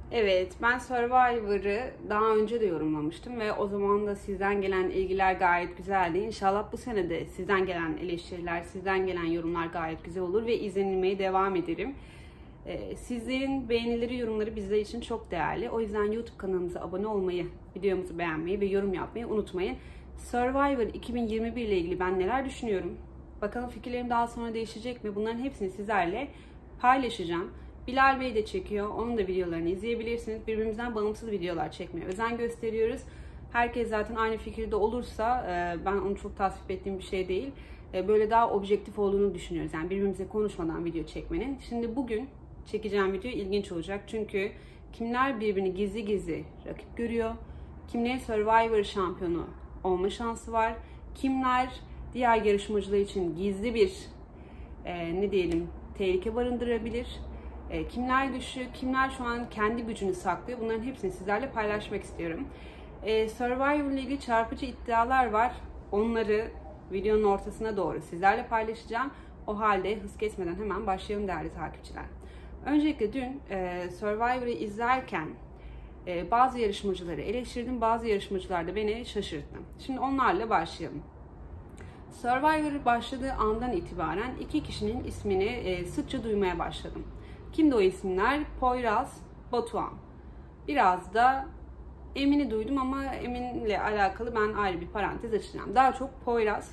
Evet, ben Survivor'ı daha önce de yorumlamıştım ve o zaman da sizden gelen ilgiler gayet güzeldi. İnşallah bu sene de sizden gelen eleştiriler, sizden gelen yorumlar gayet güzel olur ve izlenilmeye devam ederim. Sizlerin beğenileri, yorumları bizler için çok değerli. O yüzden YouTube kanalımıza abone olmayı, videomuzu beğenmeyi ve yorum yapmayı unutmayın. Survivor 2021 ile ilgili ben neler düşünüyorum? Bakalım fikirlerim daha sonra değişecek mi? Bunların hepsini sizlerle paylaşacağım. Bilal Bey de çekiyor. Onun da videolarını izleyebilirsiniz. Birbirimizden bağımsız videolar çekmeye özen gösteriyoruz. Herkes zaten aynı fikirde olursa ben onu çok tasvip ettiğim bir şey değil. Böyle daha objektif olduğunu düşünüyoruz. Yani birbirimize konuşmadan video çekmenin. Şimdi bugün çekeceğim video ilginç olacak. Çünkü kimler birbirini gizli gizli rakip görüyor. Kimlerin Survivor şampiyonu olma şansı var. Kimler diğer yarışmacılar için gizli bir ne diyelim tehlike barındırabilir. Kimler güçlü, kimler şu an kendi gücünü saklıyor, bunların hepsini sizlerle paylaşmak istiyorum. Survivor ile ilgili çarpıcı iddialar var. Onları videonun ortasına doğru sizlerle paylaşacağım. O halde hız kesmeden hemen başlayalım değerli takipçiler. Öncelikle dün Survivor'ı izlerken bazı yarışmacıları eleştirdim, bazı yarışmacılar da beni şaşırttı. Şimdi onlarla başlayalım. Survivor başladığı andan itibaren iki kişinin ismini sıkça duymaya başladım. Kimdi o isimler? Poyraz, Batuhan. Biraz da Emin'i duydum ama Emin'le alakalı ben ayrı bir parantez açacağım. Daha çok Poyraz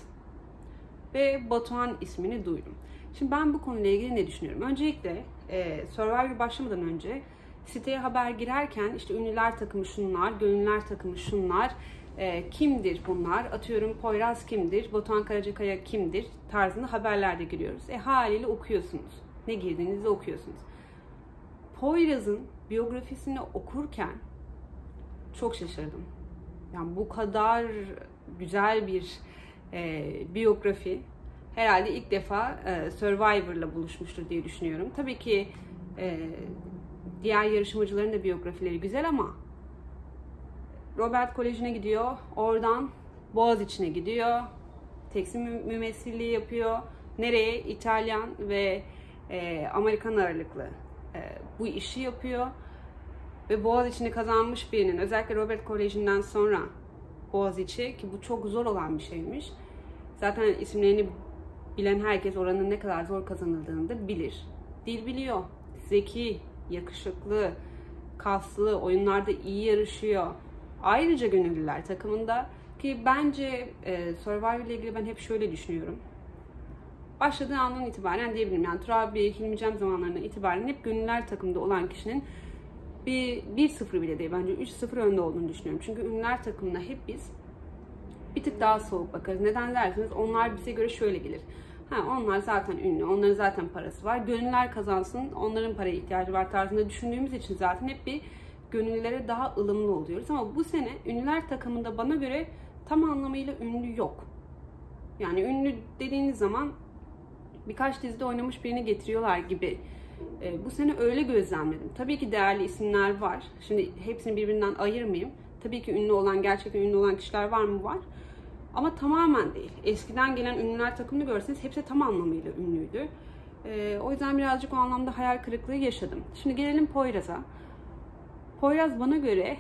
ve Batuhan ismini duydum. Şimdi ben bu konuyla ilgili ne düşünüyorum? Öncelikle Survivor başlamadan önce siteye haber girerken işte ünlüler takımı şunlar, gönüllüler takımı şunlar, kimdir bunlar? Atıyorum Poyraz kimdir? Batuhan Karacakaya kimdir? Tarzında haberlerde giriyoruz. Haliyle okuyorsunuz. Ne girdiğinizi okuyorsunuz. Poyraz'ın biyografisini okurken çok şaşırdım. Yani bu kadar güzel bir biyografi herhalde ilk defa Survivor'la buluşmuştur diye düşünüyorum. Tabii ki diğer yarışmacıların da biyografileri güzel ama Robert Koleji'ne gidiyor, oradan Boğaziçi'ne gidiyor, tekstil mümessilliği yapıyor. Nereye? İtalyan ve Amerikan ağırlıklı bu işi yapıyor. Ve Boğaziçi'ni kazanmış birinin, özellikle Robert Koleji'nden sonra Boğaziçi, ki bu çok zor olan bir şeymiş. Zaten isimlerini bilen herkes oranın ne kadar zor kazanıldığını da bilir. Dil biliyor, zeki, yakışıklı, kaslı, oyunlarda iyi yarışıyor. Ayrıca gönüllüler takımında, ki bence Survivor ile ilgili ben hep şöyle düşünüyorum. Başladığı andan itibaren diyebilirim, yani Turabi, Hilmi Cem zamanlarından itibaren hep gönüllüler takımında olan kişinin bir 1-0 bile değil, bence 3-0 önde olduğunu düşünüyorum. Çünkü ünlüler takımına hep biz bir tık daha soğuk bakarız. Neden derseniz onlar bize göre şöyle gelir. Onlar zaten ünlü, onların zaten parası var. Gönüllüler kazansın, onların paraya ihtiyacı var tarzında düşündüğümüz için zaten hep bir gönüllülere daha ılımlı oluyoruz. Ama bu sene ünlüler takımında bana göre tam anlamıyla ünlü yok. Yani ünlü dediğiniz zaman birkaç dizide oynamış birini getiriyorlar gibi. Bu sene öyle gözlemledim. Tabii ki değerli isimler var. Şimdi hepsini birbirinden ayırmayayım. Tabii ki ünlü olan, gerçekten ünlü olan kişiler var mı? Var. Ama tamamen değil. Eskiden gelen ünlüler takımını görseniz hepsi tam anlamıyla ünlüydü. O yüzden birazcık o anlamda hayal kırıklığı yaşadım. Şimdi gelelim Poyraz'a. Poyraz bana göre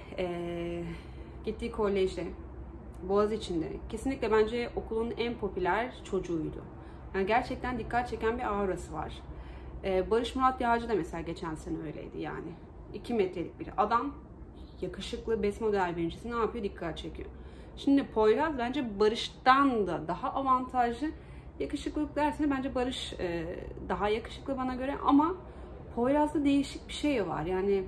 gittiği kolejde, Boğaziçi'nde kesinlikle bence okulun en popüler çocuğuydu. Yani gerçekten dikkat çeken bir aurası var. Barış Murat Yağcı da mesela geçen sene öyleydi yani. 2 metrelik bir adam, yakışıklı, best model birincisi, ne yapıyor? Dikkat çekiyor. Şimdi Poyraz bence Barış'tan da daha avantajlı. Yakışıklılık dersene bence Barış daha yakışıklı bana göre, ama Poyraz'da değişik bir şey var. Yani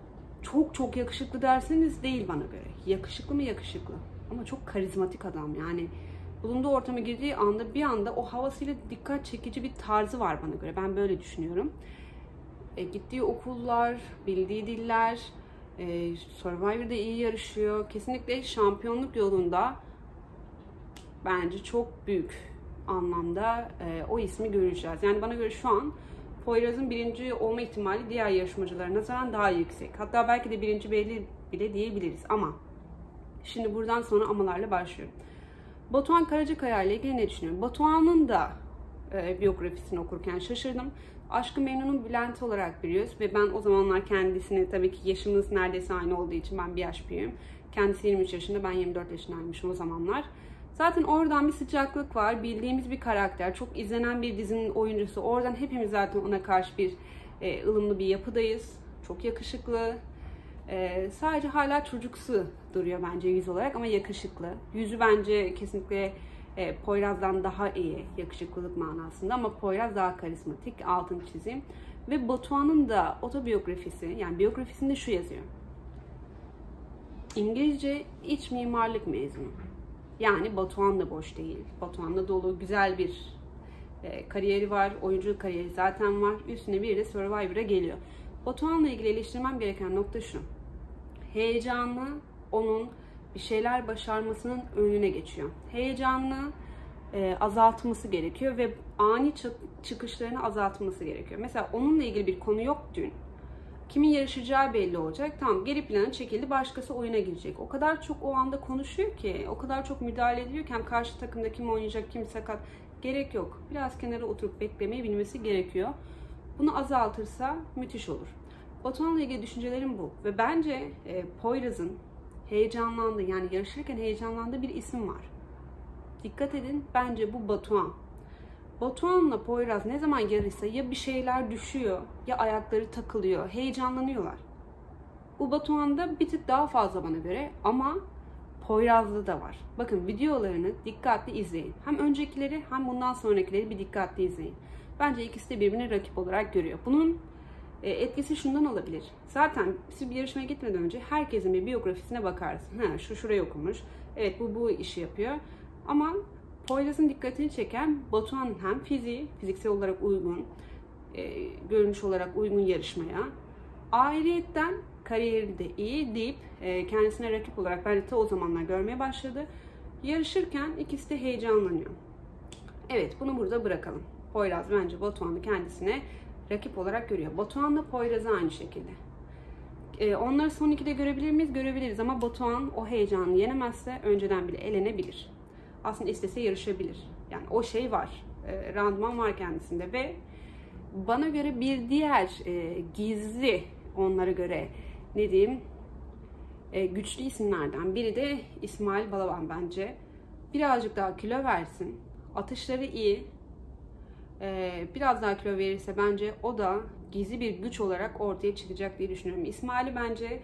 çok yakışıklı derseniz değil bana göre. Yakışıklı mı? Yakışıklı. Ama çok karizmatik adam yani. Bulunduğu ortama girdiği anda bir anda o havasıyla dikkat çekici bir tarzı var bana göre. Ben böyle düşünüyorum. Gittiği okullar, bildiği diller, Survivor'da iyi yarışıyor. Kesinlikle şampiyonluk yolunda bence çok büyük anlamda o ismi göreceğiz. Yani bana göre şu an Poyraz'ın birinci olma ihtimali diğer yarışmacılara nazaran daha yüksek. Hatta belki de birinci belli bile diyebiliriz ama şimdi buradan sonra amalarla başlıyorum. Batuhan Karacakaya ile ilgili ne düşünüyorum? Batuhan'ın da biyografisini okurken şaşırdım. Aşk-ı Memnun'un Bülent olarak biliyoruz ve ben o zamanlar kendisini, tabii ki yaşımız neredeyse aynı olduğu için ben bir yaş büyüğüm. Kendisi 23 yaşında, ben 24 yaşındaymışım o zamanlar. Zaten oradan bir sıcaklık var, bildiğimiz bir karakter, çok izlenen bir dizinin oyuncusu. Oradan hepimiz zaten ona karşı bir ılımlı bir yapıdayız. Çok yakışıklı. Sadece hala çocuksu duruyor bence yüz olarak ama yakışıklı. Yüzü bence kesinlikle Poyraz'dan daha iyi yakışıklılık manasında ama Poyraz daha karizmatik, altını çizeyim. Ve Batuhan'ın da otobiyografisi, yani biyografisinde şu yazıyor. İngilizce iç mimarlık mezunu. Yani Batuhan da boş değil. Batuhan da dolu, güzel bir kariyeri var. Oyunculuk kariyeri zaten var. Üstüne bir de Survivor'a geliyor. Batuhan'la ilgili eleştirmem gereken nokta şu. Heyecanlı, onun bir şeyler başarmasının önüne geçiyor. Heyecanlı azaltması gerekiyor ve ani çıkışlarını azaltması gerekiyor. Mesela onunla ilgili bir konu yok dün. Kimin yarışacağı belli olacak. Tamam, geri plana çekildi, başkası oyuna girecek. O kadar çok o anda konuşuyor ki, o kadar çok müdahale ediyor ki hem karşı takımda kim oynayacak, kim sakat, gerek yok. Biraz kenara oturup beklemeyi bilmesi gerekiyor. Bunu azaltırsa müthiş olur. Batuhan'la ilgili düşüncelerim bu. Ve bence Poyraz'ın heyecanlandığı, yani yarışırken heyecanlandığı bir isim var. Dikkat edin, bence bu Batuhan. Batuhan'la Poyraz ne zaman yarışsa ya bir şeyler düşüyor ya ayakları takılıyor, heyecanlanıyorlar. Bu Batuhan'da bir tık daha fazla bana göre ama Poyraz'da da var. Bakın videolarını dikkatli izleyin. Hem öncekileri hem bundan sonrakileri bir dikkatli izleyin. Bence ikisi de birbirini rakip olarak görüyor. Bunun etkisi şundan olabilir. Zaten siz bir yarışmaya gitmeden önce herkesin bir biyografisine bakarsın. Ha, şu şurayı okumuş. Evet, bu işi yapıyor. Ama Poyraz'ın dikkatini çeken Batuhan'ın hem fiziksel olarak uygun, görünüş olarak uygun yarışmaya, ayrıyetten kariyeri de iyi deyip kendisine rakip olarak bence ta o zamanlar görmeye başladı. Yarışırken ikisi de heyecanlanıyor. Evet, bunu burada bırakalım. Poyraz bence Batuhan'ı kendisine rakip olarak görüyor. Batuhan'la Poyraz'ı aynı şekilde. Onları son 2'de görebilir miyiz? Görebiliriz ama Batuhan o heyecanı yenemezse önceden bile elenebilir. Aslında istese yarışabilir. Yani o şey var. Randıman var kendisinde ve bana göre bir diğer gizli, onlara göre ne diyeyim, güçlü isimlerden biri de İsmail Balaban bence. Birazcık daha kilo versin. Atışları iyi. Biraz daha kilo verirse bence o da gizli bir güç olarak ortaya çıkacak diye düşünüyorum. İsmail'i bence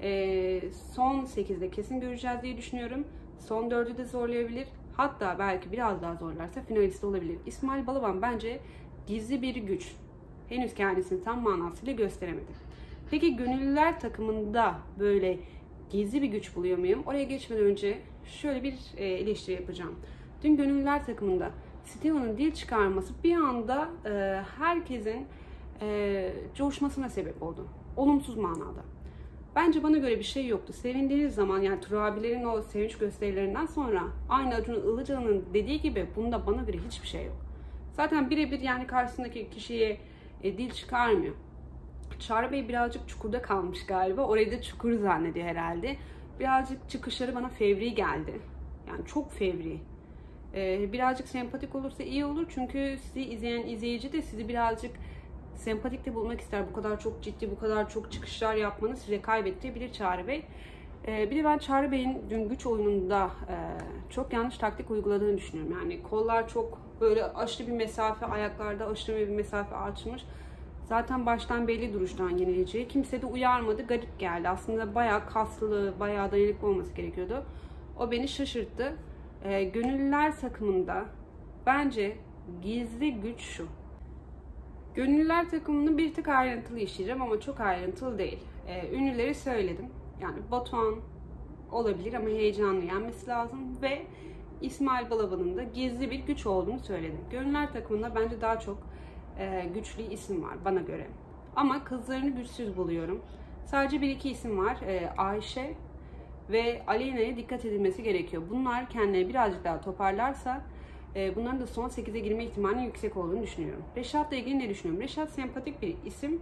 son 8'de kesin göreceğiz diye düşünüyorum. Son 4'ü de zorlayabilir. Hatta belki biraz daha zorlarsa finalist olabilir. İsmail Balaban bence gizli bir güç. Henüz kendisini tam manasıyla gösteremedi. Peki gönüllüler takımında böyle gizli bir güç buluyor muyum? Oraya geçmeden önce şöyle bir eleştiri yapacağım. Dün gönüllüler takımında Steven'ın dil çıkarması bir anda herkesin coşmasına sebep oldu. Olumsuz manada. Bence bana göre bir şey yoktu. Sevindiğiniz zaman, yani Turabilerin o sevinç gösterilerinden sonra aynı Acun Ilıcalı'nın dediği gibi bunda bana göre hiçbir şey yok. Zaten birebir yani karşısındaki kişiye dil çıkarmıyor. Çağrı Bey birazcık çukurda kalmış galiba. Orayı da çukur zannediyor herhalde. Birazcık çıkışları bana fevri geldi. Yani çok fevri. Birazcık sempatik olursa iyi olur. Çünkü sizi izleyen izleyici de sizi birazcık sempatik de bulmak ister. Bu kadar çok ciddi, bu kadar çok çıkışlar yapmanız size kaybettirebilir Çağrı Bey. Bir de ben Çağrı Bey'in dün güç oyununda çok yanlış taktik uyguladığını düşünüyorum. Yani kollar çok böyle aşırı bir mesafe, ayaklarda aşırı bir mesafe açmış. Zaten baştan belli duruştan yenileceği. Kimse de uyarmadı. Garip geldi. Aslında bayağı kaslı, bayağı dayanıklı olması gerekiyordu. O beni şaşırttı. Gönüllüler takımında bence gizli güç şu. Gönüllüler takımını bir tık ayrıntılı işleyeceğim ama çok ayrıntılı değil. Ünlüleri söyledim. Yani Batuhan olabilir ama heyecanlı yenmesi lazım ve İsmail Balaban'ın da gizli bir güç olduğunu söyledim. Gönüllüler takımında bence daha çok güçlü isim var bana göre. Ama kızlarını güçsüz buluyorum. Sadece bir iki isim var. Ayşe ve Aleyna'ya dikkat edilmesi gerekiyor. Bunlar kendileri birazcık daha toparlarsa bunların da son 8'e girme ihtimalinin yüksek olduğunu düşünüyorum. Reşat'la ilgili ne düşünüyorum? Reşat sempatik bir isim.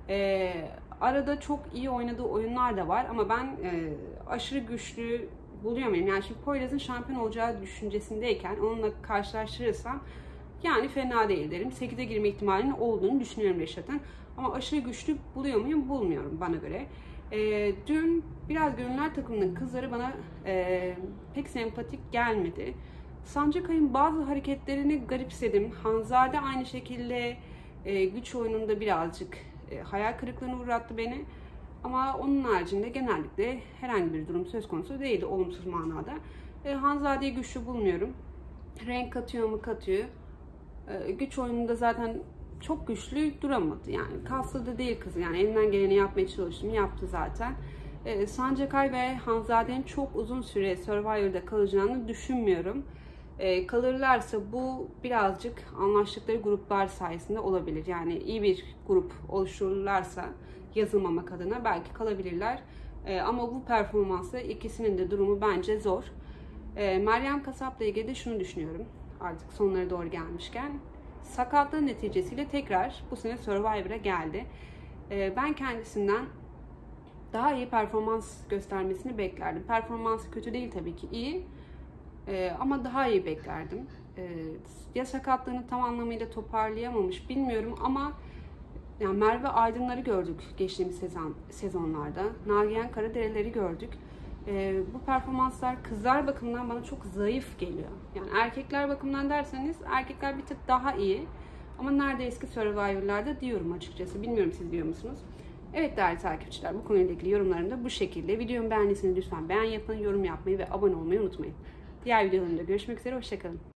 Arada çok iyi oynadığı oyunlar da var ama ben aşırı güçlü buluyor muyum? Yani şimdi Poyraz'ın şampiyon olacağı düşüncesindeyken onunla karşılaştırırsam Yani fena değil derim. 8'e girme ihtimalinin olduğunu düşünüyorum Reşat'ın. Ama aşırı güçlü buluyor muyum? Bulmuyorum bana göre. Dün biraz Gönüller takımının kızları bana pek sempatik gelmedi. Sancakay'ın bazı hareketlerini garipsedim. Hanzade aynı şekilde güç oyununda birazcık hayal kırıklığına uğrattı beni. Ama onun haricinde genellikle herhangi bir durum söz konusu değildi olumsuz manada. Hanzade'yi güçlü bulmuyorum. Renk katıyor mu katıyor. Güç oyununda zaten çok güçlü duramadı yani. Kaslı da değil kız yani, elinden geleni yapmaya çalıştım, yaptı zaten. Sancakay ve Hanzade'nin çok uzun süre Survivor'da kalacağını düşünmüyorum. Kalırlarsa bu birazcık anlaştıkları gruplar sayesinde olabilir. Yani iyi bir grup oluştururlarsa yazılmamak adına belki kalabilirler. Ama bu performansla ikisinin de durumu bence zor. Meryem Kasap'la ilgili de şunu düşünüyorum. Artık sonlara doğru gelmişken. Sakatlığı neticesiyle tekrar bu sene Survivor'a geldi. Ben kendisinden daha iyi performans göstermesini beklerdim. Performansı kötü değil tabii ki, iyi. Ama daha iyi beklerdim. Ya sakatlığını tam anlamıyla toparlayamamış bilmiyorum ama yani Merve Aydınlar'ı gördük geçtiğimiz sezonlarda. Nagihan Karadere'leri gördük. Bu performanslar kızlar bakımından bana çok zayıf geliyor. Yani erkekler bakımından derseniz erkekler bir tık daha iyi. Ama nerede eski Survivor'larda diyorum açıkçası. Bilmiyorum siz diyor musunuz? Evet değerli takipçiler, bu konuyla ilgili yorumlarım da bu şekilde. Videomu beğendiyseniz lütfen beğen yapın, yorum yapmayı ve abone olmayı unutmayın. Diğer videolarımda görüşmek üzere, hoşçakalın.